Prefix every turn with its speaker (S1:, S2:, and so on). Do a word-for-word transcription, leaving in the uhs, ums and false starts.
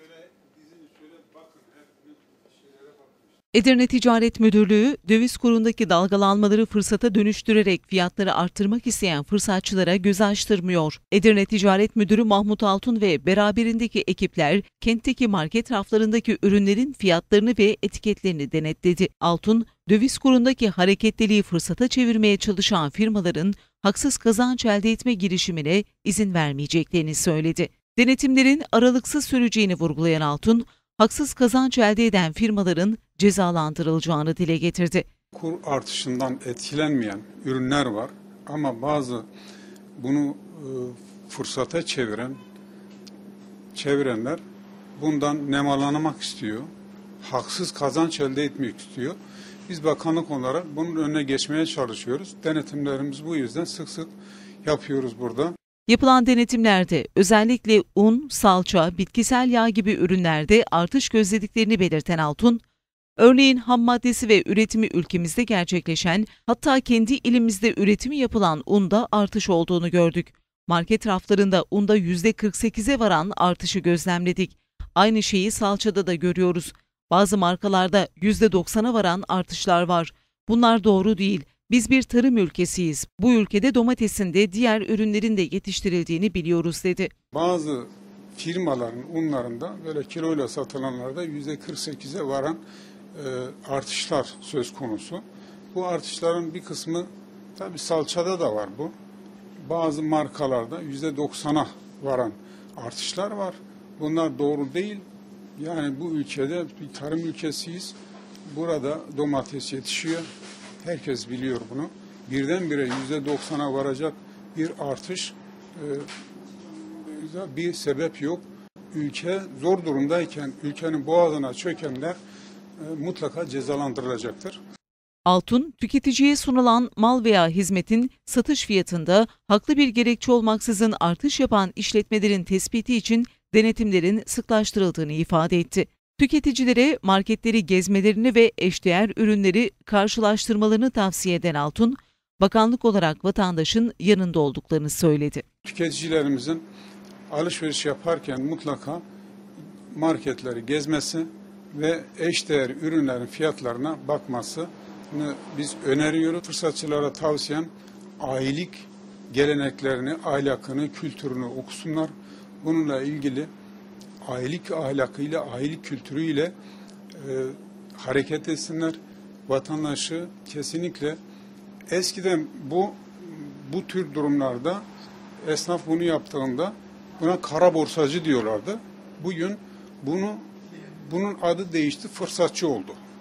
S1: şöyle dizin şöyle bakın, hep şeylere bakın.
S2: Edirne Ticaret Müdürlüğü, döviz kurundaki dalgalanmaları fırsata dönüştürerek fiyatları arttırmak isteyen fırsatçılara göz açtırmıyor. Edirne Ticaret Müdürü Mahmut Altun ve beraberindeki ekipler, kentteki market raflarındaki ürünlerin fiyatlarını ve etiketlerini denetledi. Altun, döviz kurundaki hareketliliği fırsata çevirmeye çalışan firmaların haksız kazanç elde etme girişimine izin vermeyeceklerini söyledi. Denetimlerin aralıksız süreceğini vurgulayan Altun, haksız kazanç elde eden firmaların cezalandırılacağını dile getirdi.
S1: Kur artışından etkilenmeyen ürünler var ama bazı bunu e, fırsata çeviren çevirenler bundan nemalanmak istiyor. Haksız kazanç elde etmek istiyor. Biz bakanlık olarak bunun önüne geçmeye çalışıyoruz. Denetimlerimiz bu yüzden sık sık yapıyoruz burada.
S2: Yapılan denetimlerde özellikle un, salça, bitkisel yağ gibi ürünlerde artış gözlediklerini belirten Altun, örneğin ham maddesi ve üretimi ülkemizde gerçekleşen, hatta kendi ilimizde üretimi yapılan unda artış olduğunu gördük. Market raflarında unda yüzde kırk sekize varan artışı gözlemledik. Aynı şeyi salçada da görüyoruz. Bazı markalarda yüzde doksana varan artışlar var. Bunlar doğru değil. Biz bir tarım ülkesiyiz. Bu ülkede domatesin de diğer ürünlerin de yetiştirildiğini biliyoruz dedi.
S1: Bazı firmaların unlarında böyle kiloyla satılanlarda yüzde kırk sekize varan e, artışlar söz konusu. Bu artışların bir kısmı tabii salçada da var bu. Bazı markalarda yüzde doksana varan artışlar var. Bunlar doğru değil. Yani bu ülkede bir tarım ülkesiyiz. Burada domates yetişiyor. Herkes biliyor bunu. Birdenbire yüzde doksana varacak bir artış, e, bir sebep yok. Ülke zor durumdayken ülkenin boğazına çökenler e, mutlaka cezalandırılacaktır.
S2: Altun, tüketiciye sunulan mal veya hizmetin satış fiyatında haklı bir gerekçe olmaksızın artış yapan işletmelerin tespiti için denetimlerin sıklaştırıldığını ifade etti. Tüketicilere marketleri gezmelerini ve eşdeğer ürünleri karşılaştırmalarını tavsiye eden Altun, bakanlık olarak vatandaşın yanında olduklarını söyledi.
S1: Tüketicilerimizin alışveriş yaparken mutlaka marketleri gezmesi ve eşdeğer ürünlerin fiyatlarına bakmasını biz öneriyoruz. Fırsatçılara tavsiyem ailelik geleneklerini, ahlakını, kültürünü okusunlar. Bununla ilgili ailelik ahlakıyla, ailelik kültürüyle e, hareket etsinler. Vatandaşı kesinlikle eskiden bu bu tür durumlarda esnaf bunu yaptığında buna kara borsacı diyorlardı. Bugün bunu bunun adı değişti, fırsatçı oldu.